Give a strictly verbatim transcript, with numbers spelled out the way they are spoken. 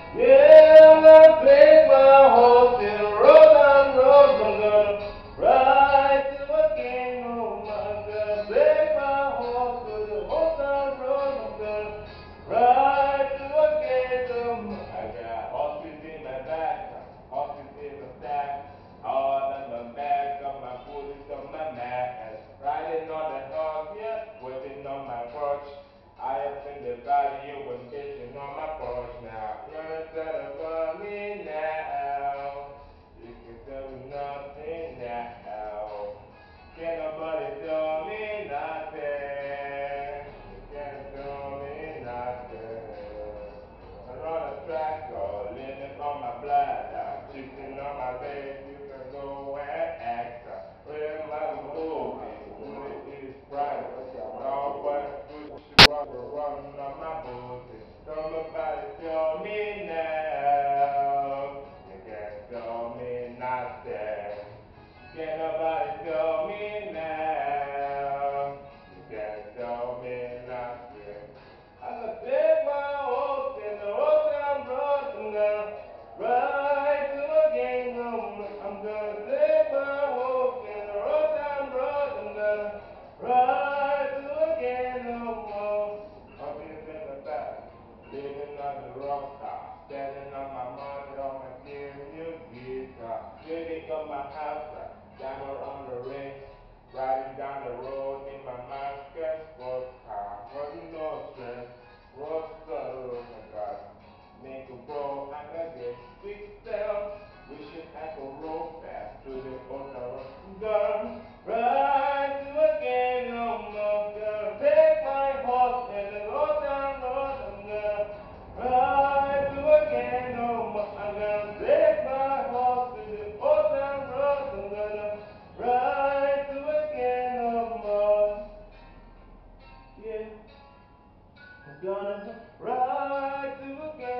Yeah, I'm gonna take my horse and road down road. I'm gonna ride till I can't no more. I'm gonna take my horse to the old town road. I'm gonna ride till I can't no more. I got horses in my back, horses in my stack, all on my back, got my booties on my back, and riding on the horse, yeah, waiting on my porch. I up in the valley, you been bitching on my porch now. You're trying to run me now. You can tell me nothing now. Can't nobody tell me nothing. You can't tell me nothing. I'm on a track, go limit on my bladder. Chicken on my leg, you can go and act. Where my boobies, booty is bright. Cowboy, push rubber, running on my booty. Somebody tell me now. You can't tell me nothing. Can nobody tell me now? You can't tell me nothing. I'm gonna take my horse in the old town road. I'm gonna ride to a kingdom. I'm gonna take my horse in the old town road. I'm gonna ride to a kingdom. Up in the back, living on the rock car, spending on my money on my gear, new guitar, living on my house, diamond on the ring, riding down the road in my Mustang sports car, running no stress, road to my God, make a roll and I get big down, wishing I could roll fast to the old town, gonna ride to again no more, gonna take my horse in the old town road, I'm gonna ride to again no more, I'm gonna take my horse to the old town road, I'm gonna ride to again no more, yeah. I'm gonna ride to again.